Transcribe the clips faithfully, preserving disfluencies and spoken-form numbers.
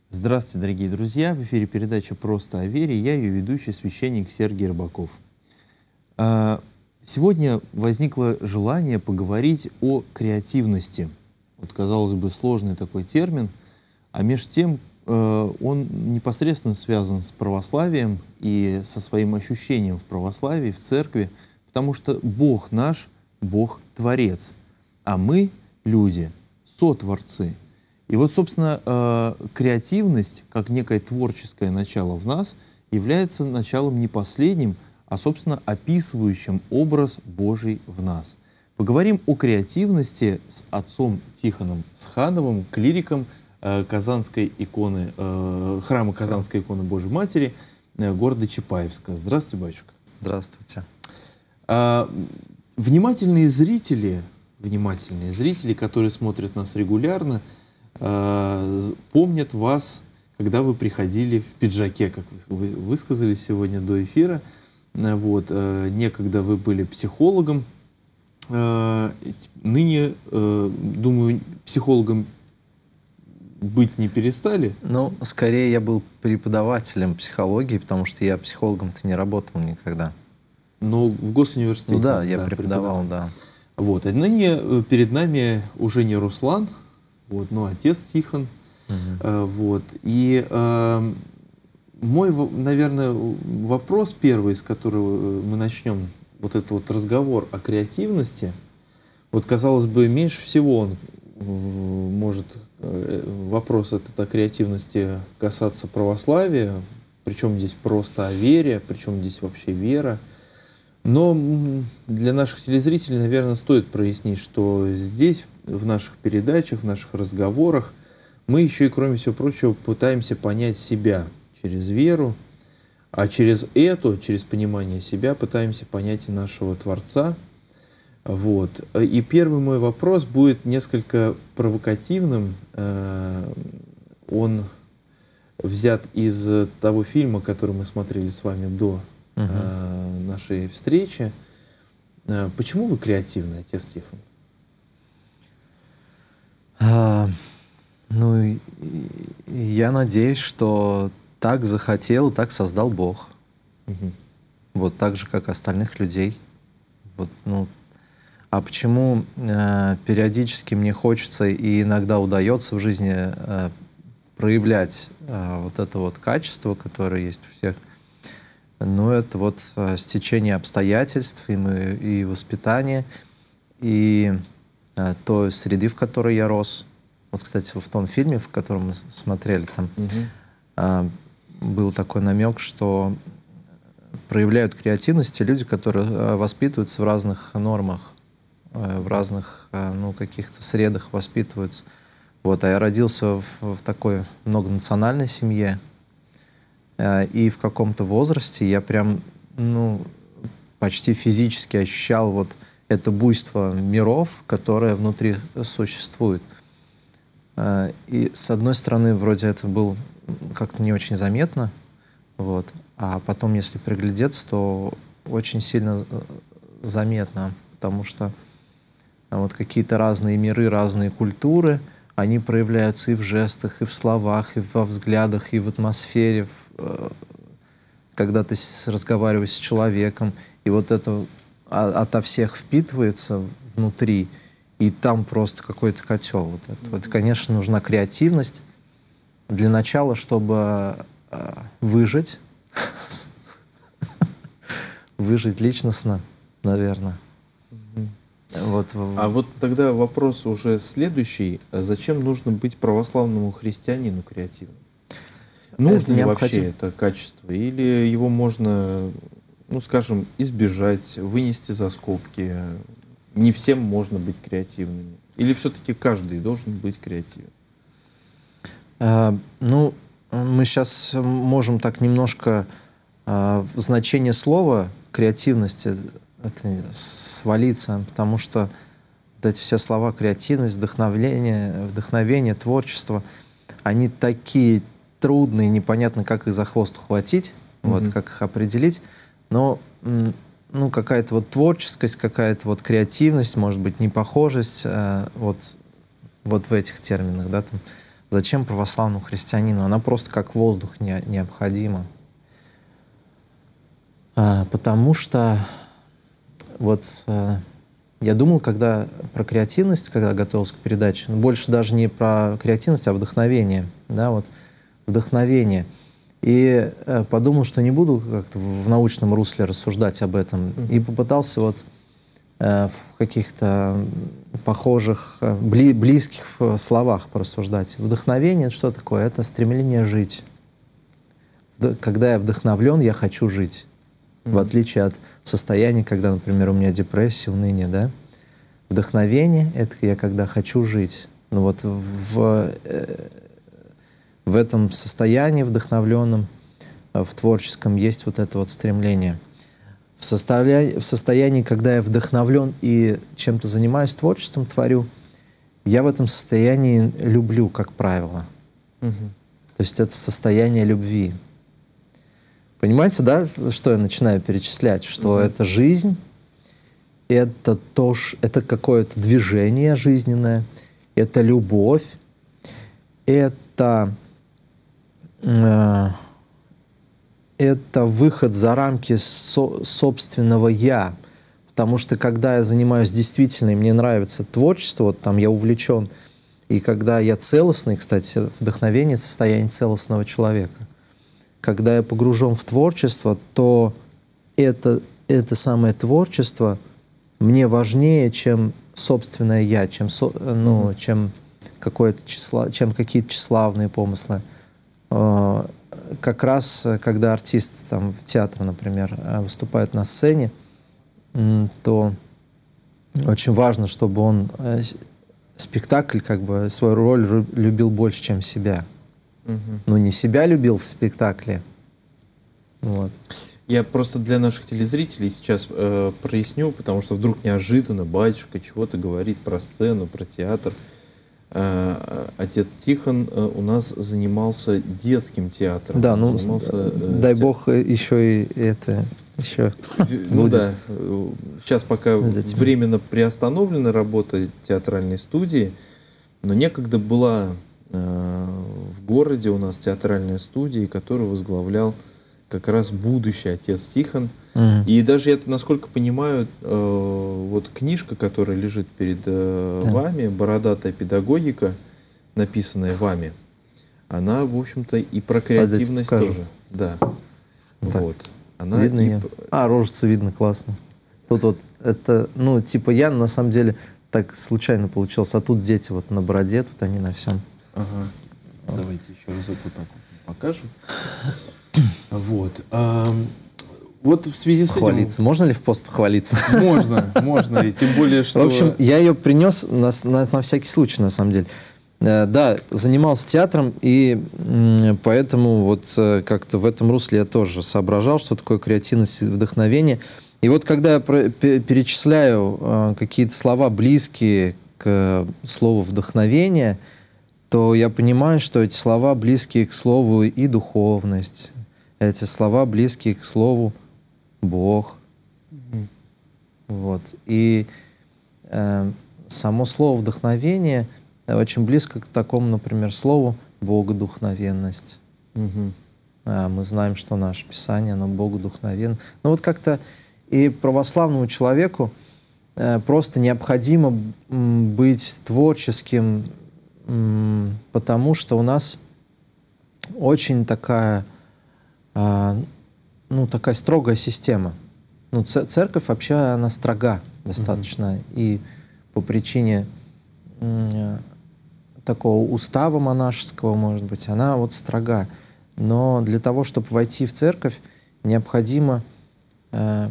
Здравствуйте, дорогие друзья! В эфире передача «Просто о вере». Я ее ведущий, священник Сергий Рыбаков. А, Сегодня возникло желание поговорить о креативности. Вот, казалось бы, сложный такой термин, а между тем э, он непосредственно связан с православием и со своим ощущением в православии, в церкви, потому что Бог наш, Бог-творец, а мы, люди, сотворцы. И вот, собственно, э, креативность, как некое творческое начало в нас, является началом не последним, а, собственно, описывающим образ Божий в нас. Поговорим о креативности с отцом Тихоном Схановым, клириком э, Казанской иконы, э, храма Казанской иконы Божьей Матери, э, города Чапаевска. Здравствуйте, батюшка. Здравствуйте. А, внимательные зрители, внимательные зрители, которые смотрят нас регулярно, помнят вас, когда вы приходили в пиджаке, как вы высказались сегодня до эфира. Вот. Некогда вы были психологом. Ныне, думаю, психологом быть не перестали? Ну, скорее я был преподавателем психологии, потому что я психологом-то не работал никогда. Но в госуниверситете? Ну да, я да, преподавал, преподавал, да. Вот. А ныне перед нами уже не Руслан, вот, но отец Тихон. Uh-huh. uh, вот. И uh, мой, наверное, вопрос первый, с которого мы начнем вот этот вот разговор о креативности, вот, казалось бы, меньше всего он может, вопрос этот о креативности касаться православия, причем здесь просто о вере, причем здесь вообще вера. Но для наших телезрителей, наверное, стоит прояснить, что здесь, в наших передачах, в наших разговорах, мы еще и, кроме всего прочего, пытаемся понять себя через веру, а через это, через понимание себя, пытаемся понять и нашего Творца. Вот. И первый мой вопрос будет несколько провокативным. Он взят из того фильма, который мы смотрели с вами до Uh-huh. нашей встречи. Почему вы креативный, отец Тихон? А, ну, я надеюсь, что так захотел, так создал Бог. Uh-huh. Вот так же, как остальных людей. Вот, ну, а почему э, периодически мне хочется и иногда удается в жизни э, проявлять э, вот это вот качество, которое есть у всех? Ну, это вот э, стечение обстоятельств и, мы, и воспитание, и э, той среды, в которой я рос. Вот, кстати, в том фильме, в котором мы смотрели, там uh-huh. э, был такой намек, что проявляют креативность те люди, которые э, воспитываются в разных нормах, э, в разных э, ну, каких-то средах воспитываются. Вот, а я родился в, в такой многонациональной семье. И в каком-то возрасте я прям, ну, почти физически ощущал вот это буйство миров, которое внутри существует. И с одной стороны, вроде это было как-то не очень заметно, вот, а потом, если приглядеться, то очень сильно заметно, потому что вот какие-то разные миры, разные культуры, они проявляются и в жестах, и в словах, и во взглядах, и в атмосфере, когда ты разговариваешь с человеком, и вот это ото всех впитывается внутри, и там просто какой-то котел. Вот это. Вот, конечно, нужна креативность для начала, чтобы выжить, выжить личностно, наверное. Вот. А вот тогда вопрос уже следующий. Зачем нужно быть православному христианину креативным? Нужно ли вообще это качество? Или его можно, ну, скажем, избежать, вынести за скобки? Не всем можно быть креативными? Или все-таки каждый должен быть креативным? А, ну, мы сейчас можем так немножко а, в значение слова креативности это свалиться, потому что вот эти все слова креативность, вдохновение, вдохновение, творчество, они такие трудные, непонятно, как их за хвост ухватить, mm-hmm. вот, как их определить, но ну, какая-то вот творческость, какая-то вот креативность, может быть, непохожесть, э, вот, вот в этих терминах, да, там, Зачем православному христианину? Она просто как воздух не, необходима. А, потому что вот а, я думал, когда про креативность, когда готовился к передаче, ну, больше даже не про креативность, а вдохновение. Да, вот, вдохновение. И э, подумал, что не буду как-то в научном русле рассуждать об этом. Mm-hmm. И попытался вот э, в каких-то похожих, э, бли, близких словах порассуждать. Вдохновение — это что такое? Это стремление жить. Вд- когда я вдохновлен, я хочу жить. Mm-hmm. В отличие от состояния, когда, например, у меня депрессия, уныние, да? Вдохновение — это я когда хочу жить. Ну вот в... Э, В этом состоянии вдохновленном, в творческом, есть вот это вот стремление. В, состоя... в состоянии, когда я вдохновлен и чем-то занимаюсь, творчеством творю, я в этом состоянии люблю, как правило. Угу. То есть это состояние любви. Понимаете, да, что я начинаю перечислять? Что угу. это жизнь, это, то, это какое-то движение жизненное, это любовь, это... это выход за рамки со собственного «я». Потому что когда я занимаюсь действительно, и мне нравится творчество, вот там я увлечен, и когда я целостный, кстати, вдохновение — состояние целостного человека, когда я погружен в творчество, то это, это самое творчество мне важнее, чем собственное «я», чем, со, ну, чем, какое-то число, чем какие-то тщеславные помыслы. Как раз, когда артист там, в театре, например, выступает на сцене, то очень важно, чтобы он спектакль, как бы, свою роль любил больше, чем себя. Угу. Ну, не себя любил в спектакле. Вот. Я просто для наших телезрителей сейчас э, проясню, потому что вдруг неожиданно батюшка чего-то говорит про сцену, про театр. Отец Тихон у нас занимался детским театром. Да, ну, занимался, дай те... бог, еще и это, еще ну будет. Да, сейчас пока временно приостановлена работа театральной студии, но некогда была в городе у нас театральная студия, которую возглавлял как раз будущий отец Тихон. Mm-hmm. И даже я, насколько понимаю, э, вот книжка, которая лежит перед э, yeah. вами, «Бородатая педагогика», написанная вами, она, в общем-то, и про креативность тоже. Да. Так. Вот. Она видно и... ее? А, рожицу видно, классно. Тут вот это, ну, типа я, на самом деле, так случайно получилось. А тут дети вот на бороде, тут они на всем. Ага. Вот. Давайте еще разок вот так вот покажем. Вот. А, вот в связи с похвалиться. этим... Можно ли в пост похвалиться? Можно, можно. И тем более, что... В общем, я ее принес на, на, на всякий случай, на самом деле. Да, занимался театром, и поэтому вот как-то в этом русле я тоже соображал, что такое креативность и вдохновение. И вот когда я перечисляю какие-то слова, близкие к слову «вдохновение», то я понимаю, что эти слова близкие к слову и духовность, эти слова близкие к слову Бог. Mm-hmm. Вот. И э, само слово «вдохновение» очень близко к такому, например, слову «богодухновенность». Mm-hmm. А, мы знаем, что наше Писание, оно богодухновенно. Но вот как-то и православному человеку э, просто необходимо м, быть творческим, потому что у нас очень такая, а, ну, такая строгая система. Ну, церковь вообще, она строга достаточно. Mm-hmm. И по причине м, такого устава монашеского, может быть, она вот строга. Но для того, чтобы войти в церковь, необходимо э,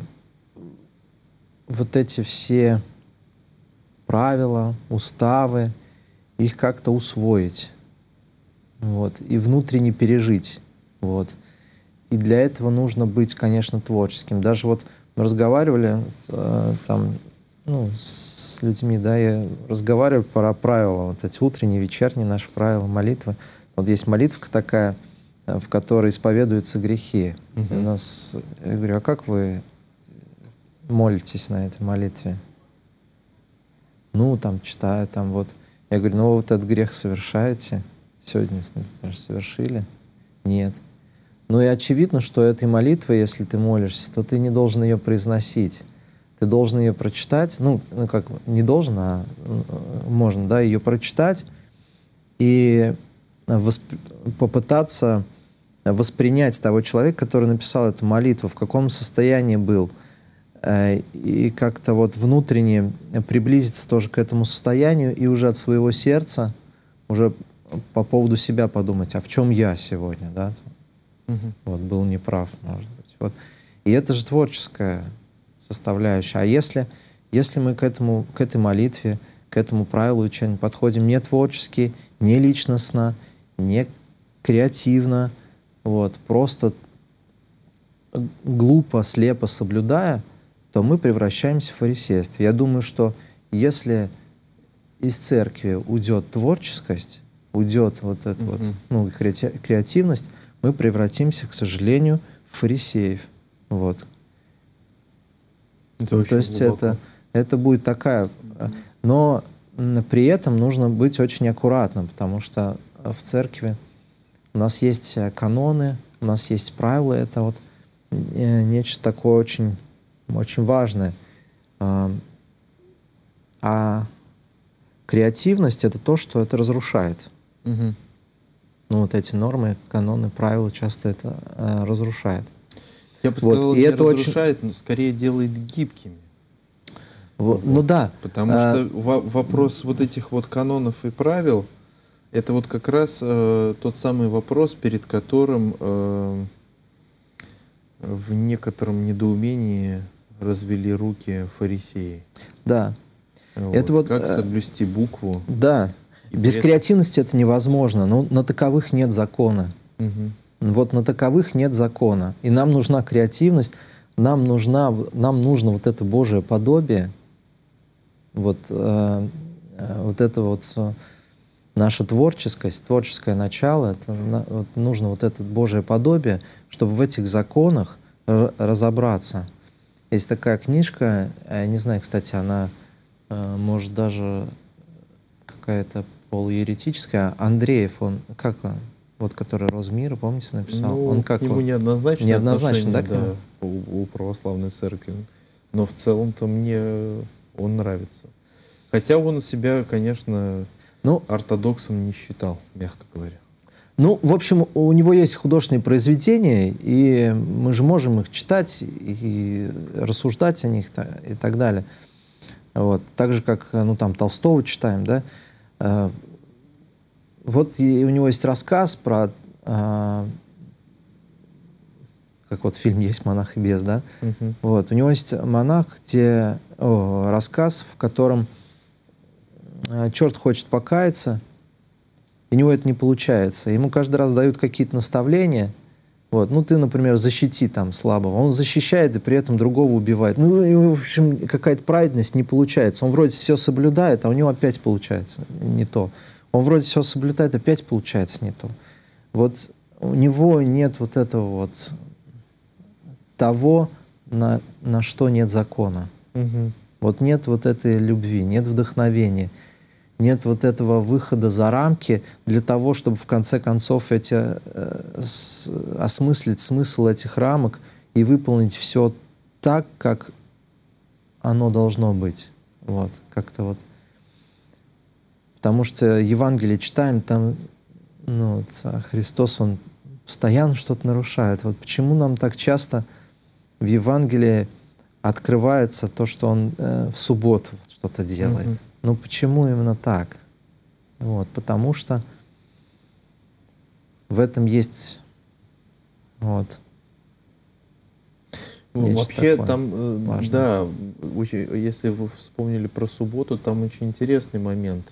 вот эти все правила, уставы, их как-то усвоить, вот, и внутренне пережить, вот. И для этого нужно быть, конечно, творческим. Даже вот мы разговаривали э, там, ну, с людьми, да, я разговариваю про правила, вот эти утренние, вечерние наши правила, молитвы. Вот есть молитвка такая, в которой исповедуются грехи. Uh-huh. У нас, я говорю, а как вы молитесь на этой молитве? Ну, там, читаю, там, вот. Я говорю, ну, вы вот этот грех совершаете сегодня, например, совершили? Нет. Ну и очевидно, что этой молитвой, если ты молишься, то ты не должен ее произносить. Ты должен ее прочитать, ну, ну как, не должен, а можно, да, ее прочитать и восп... попытаться воспринять того человека, который написал эту молитву, в каком состоянии был, и как-то вот внутренне приблизиться тоже к этому состоянию и уже от своего сердца, уже по поводу себя подумать, а в чем я сегодня, да? Угу. Вот, был неправ, может быть. Вот. И это же творческая составляющая. А если, если мы к этому, к этой молитве, к этому правилу учения подходим не творчески, не личностно, не креативно, вот, просто глупо, слепо соблюдая, то мы превращаемся в фарисейство. Я думаю, что если из церкви уйдет творческость, уйдет вот эта mm-hmm. вот, ну, креативность, мы превратимся, к сожалению, в фарисеев. Вот. Это То есть это, это будет такая... Mm-hmm. Но при этом нужно быть очень аккуратным, потому что в церкви у нас есть каноны, у нас есть правила, это вот нечто такое очень, очень важное. А креативность — это то, что это разрушает. Угу. Ну, вот эти нормы, каноны, правила часто это э, разрушает. Я бы сказал, вот, не это разрушает, очень... но скорее делает гибкими. Вот, вот. Ну да. Потому а... что во вопрос вот этих вот канонов и правил, это вот как раз э, тот самый вопрос, перед которым э, в некотором недоумении развели руки фарисеи. Да. Вот. Это вот, как соблюсти букву. Да. И без этом... креативности это невозможно. Но на таковых нет закона. Угу. Вот на таковых нет закона. И нам нужна креативность, нам, нужна, нам нужно вот это Божие подобие, вот, э, вот это вот э, наша творческость, творческое начало, это, на, вот, нужно вот это Божие подобие, чтобы в этих законах разобраться. Есть такая книжка, я не знаю, кстати, она э, может даже какая-то полуеретическая. Андреев, он как он? Вот, который «Роз мира», помните, написал? Ну, он как к нему он? неоднозначное неоднозначно, да, да, у, у православной церкви. Но в целом-то мне он нравится. Хотя он себя, конечно, ну, ортодоксом не считал, мягко говоря. Ну, в общем, у него есть художественные произведения, и мы же можем их читать и рассуждать о них и так далее. Вот. Так же, как, ну, там, Толстого читаем, да? Вот и у него есть рассказ про, как вот фильм есть «Монах и бес», да? Uh-huh. Вот. У него есть монах, где о, рассказ, в котором черт хочет покаяться, и у него это не получается. Ему каждый раз дают какие-то наставления. Вот. Ну, ты, например, защити там слабого. Он защищает и при этом другого убивает. Ну, и, в общем, какая-то праведность не получается. Он вроде все соблюдает, а у него опять получается не то. Он вроде все соблюдает, опять получается не то. Вот у него нет вот этого вот того, на, на что нет закона. Угу. Вот нет вот этой любви, нет вдохновения. Нет вот этого выхода за рамки для того, чтобы в конце концов эти, э, с, осмыслить смысл этих рамок и выполнить все так, как оно должно быть. Вот, как-то вот. Потому что Евангелие читаем, там, ну, вот, Христос, Он постоянно что-то нарушает. Вот почему нам так часто в Евангелии открывается то, что Он э, в субботу что-то делает? Mm-hmm. Ну, почему именно так? Вот, потому что в этом есть вот. Ну, вообще там, важное. Да, очень, если вы вспомнили про субботу, там очень интересный момент.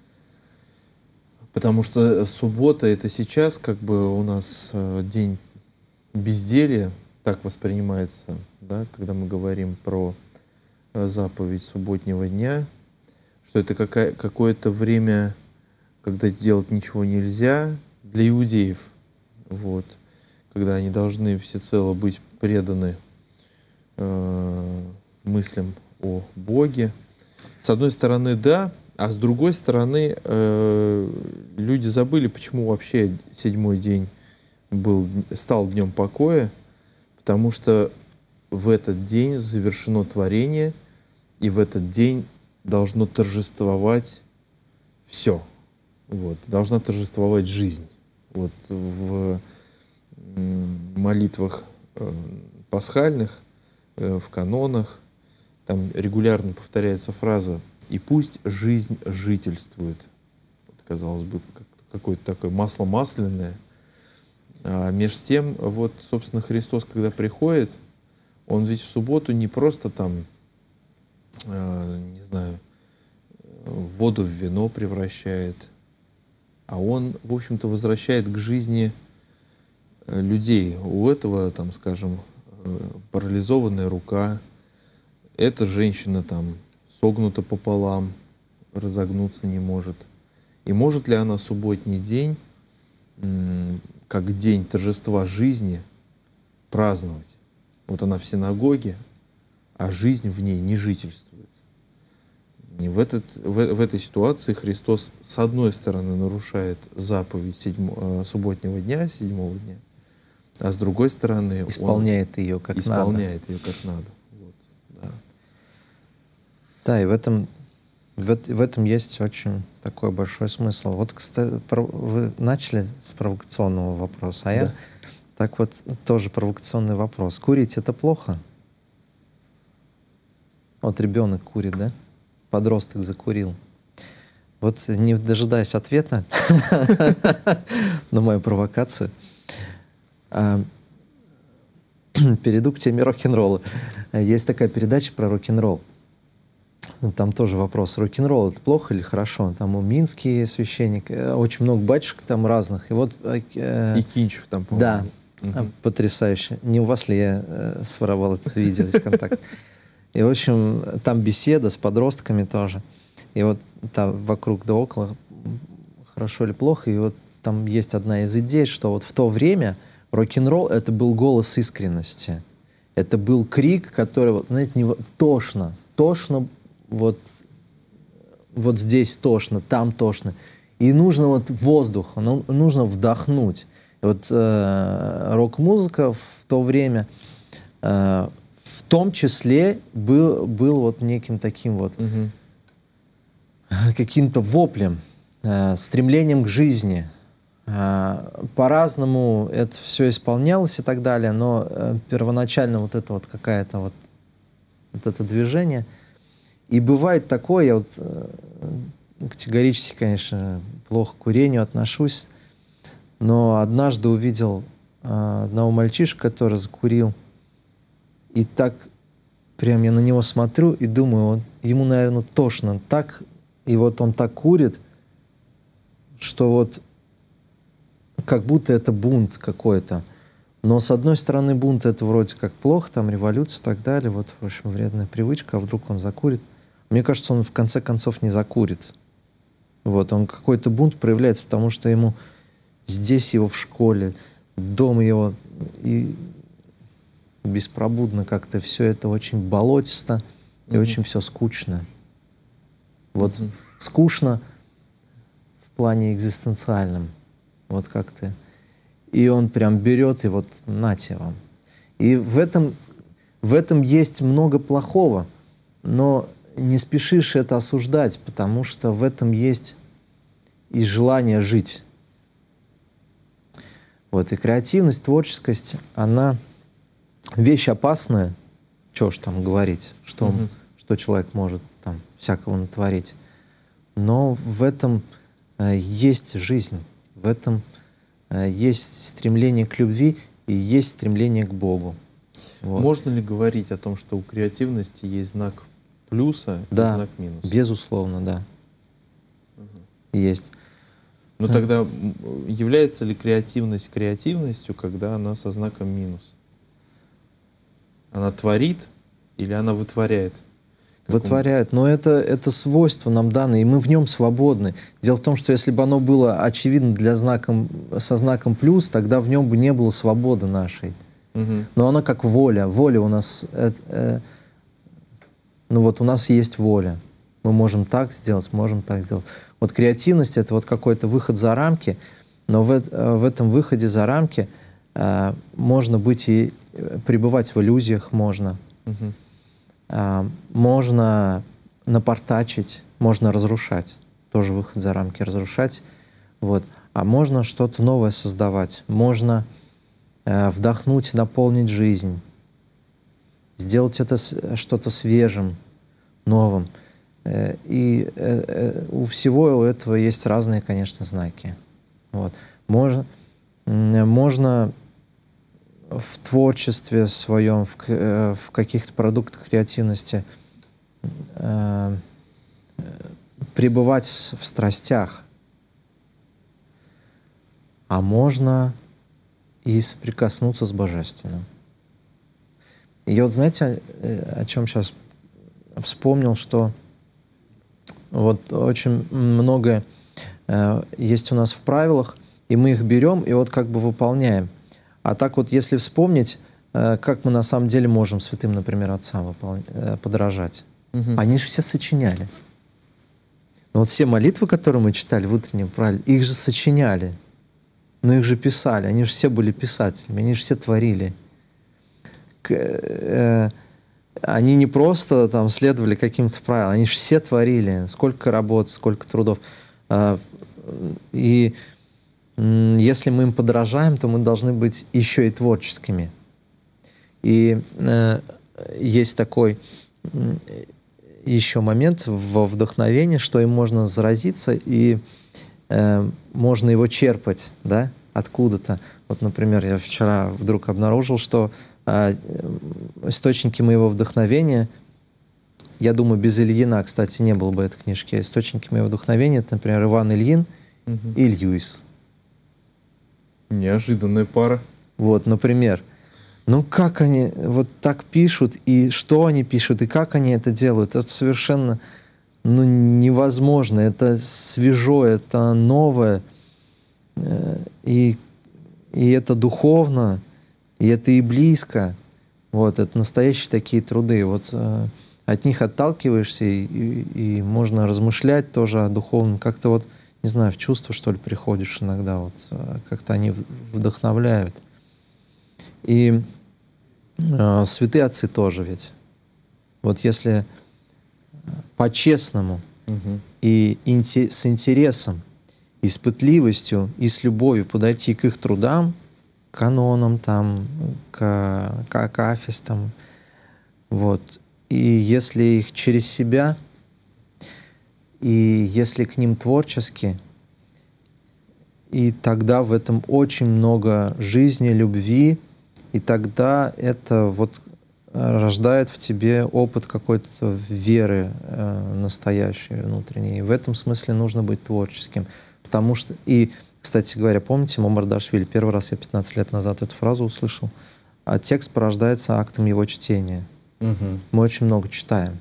Потому что суббота — это сейчас как бы у нас день безделья, так воспринимается, да, когда мы говорим про заповедь субботнего дня, что это какая, какое-то время, когда делать ничего нельзя для иудеев, вот, когда они должны всецело быть преданы э, мыслям о Боге. С одной стороны, да, А с другой стороны, э, люди забыли, почему вообще седьмой день был, стал днем покоя, потому что в этот день завершено творение, и в этот день должно торжествовать все. Вот, должна торжествовать жизнь. Вот в молитвах э, пасхальных, э, в канонах, там регулярно повторяется фраза «И пусть жизнь жительствует». Вот, казалось бы, какое-то такое масло масляное. А между тем, вот, собственно, Христос, когда приходит, Он ведь в субботу не просто там, э, не знаю, воду в вино превращает, а Он, в общем-то, возвращает к жизни людей. У этого, там, скажем, парализованная рука, эта женщина там согнута пополам, разогнуться не может. И может ли она субботний день, как день торжества жизни, праздновать? Вот она в синагоге, а жизнь в ней не жительствует. И в, этот, в, в этой ситуации Христос, с одной стороны, нарушает заповедь седьмо, субботнего дня, седьмого дня, а с другой стороны, исполняет ее как исполняет надо. ее как надо. Вот, да. Да, и в этом, в, в этом есть очень такой большой смысл. Вот, кстати, вы начали с провокационного вопроса, а я Да. так вот тоже провокационный вопрос. Курить — это плохо? Вот ребенок курит, да? Подросток закурил. Вот, не дожидаясь ответа на мою провокацию, перейду к теме рок-н-ролла. Есть такая передача про рок-н-ролл. Там тоже вопрос: рок-н-ролл — это плохо или хорошо? Там у Минский священник, очень много батюшек там разных. И вот... И Кинчев там, по-моему. Да, угу. Потрясающе. Не у вас ли я э, своровал это видео из контакта? И, в общем, там беседа с подростками тоже. И вот там вокруг да около, хорошо или плохо. И вот там есть одна из идей, что вот в то время рок-н-ролл — это был голос искренности. Это был крик, который, вот, знаете, не, тошно, тошно, вот, вот здесь тошно, там тошно. И нужно вот воздух, ну, нужно вдохнуть. И вот э, рок-музыка в то время э, в том числе был, был вот неким таким вот угу. каким-то воплем, э, стремлением к жизни. Э, по-разному это все исполнялось и так далее, но э, первоначально вот это вот какая-то вот, вот это движение. И бывает такое, я вот э, категорически, конечно, плохо к курению отношусь, но однажды увидел э, одного мальчишку, который закурил, и так прям я на него смотрю и думаю, он, ему, наверное, тошно так, и вот он так курит, что вот как будто это бунт какой-то. Но с одной стороны бунт — это вроде как плохо, там революция и так далее, вот, в общем, вредная привычка, а вдруг он закурит. Мне кажется, он в конце концов не закурит. Вот, он какой-то бунт проявляется, потому что ему здесь его в школе, дома его, и беспробудно как-то все это очень болотисто и mm-hmm. очень все скучно. Вот mm-hmm. скучно в плане экзистенциальном. Вот как-то. И он прям берет и вот нате вам. И в этом, в этом есть много плохого, но не спешишь это осуждать, потому что в этом есть и желание жить. Вот, и креативность, творческость, она вещь опасная. Чего ж там говорить, что, mm-hmm. он, что человек может там всякого натворить. Но в этом э, есть жизнь, в этом э, есть стремление к любви и есть стремление к Богу. Вот. Можно ли говорить о том, что у креативности есть знак плюса да, и знак минуса? Безусловно, да. Угу. Есть. Но тогда является ли креативность креативностью, когда она со знаком минус? Она творит или она вытворяет? Вытворяет. Но это, это свойство нам дано, и мы в нем свободны. Дело в том, что если бы оно было очевидно для знаком, со знаком плюс, тогда в нем бы не было свободы нашей. Угу. Но она как воля. Воля у нас... Это, э, ну вот у нас есть воля. Мы можем так сделать, можем так сделать. Вот креативность — это вот какой-то выход за рамки, но в, в этом выходе за рамки э, можно быть и пребывать в иллюзиях, можно. Угу. Э, можно напортачить, можно разрушать. Тоже выход за рамки, разрушать. Вот. А можно что-то новое создавать. Можно э, вдохнуть, наполнить жизнь. Сделать это что-то свежим, новым. Э, и э, э, у всего этого есть разные, конечно, знаки. Вот. Можно, можно в творчестве своем, в, э, в каких-то продуктах креативности э, пребывать в, в страстях. А можно и соприкоснуться с Божественным. И я вот, знаете, о, о чем сейчас вспомнил, что вот очень многое э, есть у нас в правилах, и мы их берем и вот как бы выполняем. А так вот, если вспомнить, э, как мы на самом деле можем святым, например, отцам выпол... э, подражать. Угу. Они же все сочиняли. Но вот все молитвы, которые мы читали в утреннем правиле, их же сочиняли. Но их же писали, они же все были писателями, они же все творили. К, э, они не просто там следовали каким-то правилам, они же все творили. Сколько работ, сколько трудов. Э, и э, если мы им подражаем, то мы должны быть еще и творческими. И э, есть такой э, еще момент во вдохновении, что им можно заразиться и Э, можно его черпать, да, откуда-то. Вот, например, я вчера вдруг обнаружил, что э, источники моего вдохновения, я думаю, без Ильина, кстати, не было бы этой книжки. Источники моего вдохновения — это, например, Иван Ильин угу. и Льюис. Неожиданная пара. Вот, например. Ну, как они вот так пишут, и что они пишут, и как они это делают, это совершенно... Ну, невозможно. Это свежо, это новое, и, и это духовно, и это и близко. Вот, это настоящие такие труды. Вот э, от них отталкиваешься, и, и, и можно размышлять тоже о духовном. Как-то вот, не знаю, в чувство, что ли, приходишь иногда. Вот, как-то они вдохновляют. И э, святые отцы тоже ведь. Вот если... по-честному угу. и инте с интересом, и с пытливостью, и с любовью подойти к их трудам, к канонам, там, к, к акафистам. Вот. И если их через себя, и если к ним творчески, и тогда в этом очень много жизни, любви, и тогда это вот рождает в тебе опыт какой-то веры э, настоящей, внутренней. И в этом смысле нужно быть творческим. Потому что... И, кстати говоря, помните Мамардашвили? Первый раз я пятнадцать лет назад эту фразу услышал. А текст порождается актом его чтения. Угу. Мы очень много читаем.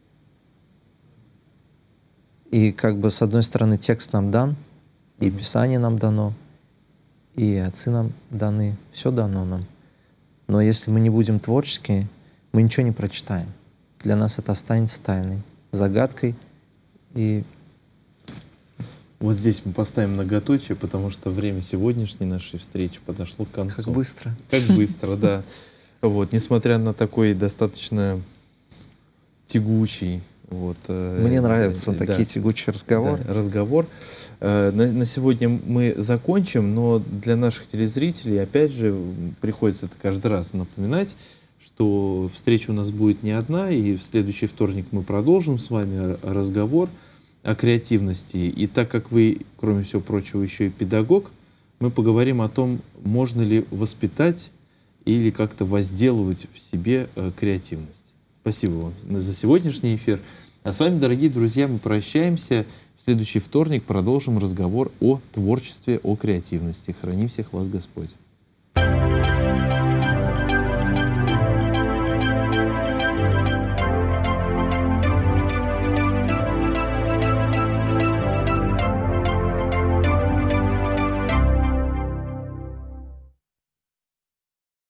И как бы с одной стороны текст нам дан, и угу. Писание нам дано, и отцы нам даны. Все дано нам. Но если мы не будем творческими, мы ничего не прочитаем. Для нас это останется тайной, загадкой. И вот здесь мы поставим многоточие, потому что время сегодняшней нашей встречи подошло к концу. Как быстро. Как быстро, да. Вот, несмотря на такой достаточно тягучий... Вот, Мне нравятся да, такие тягучие разговоры. Да, разговор. На, на сегодня мы закончим, но для наших телезрителей, опять же, приходится это каждый раз напоминать, что встреча у нас будет не одна, и в следующий вторник мы продолжим с вами разговор о креативности. И так как вы, кроме всего прочего, еще и педагог, мы поговорим о том, можно ли воспитать или как-то возделывать в себе креативность. Спасибо вам за сегодняшний эфир. А с вами, дорогие друзья, мы прощаемся. В следующий вторник продолжим разговор о творчестве, о креативности. Храни всех вас Господь.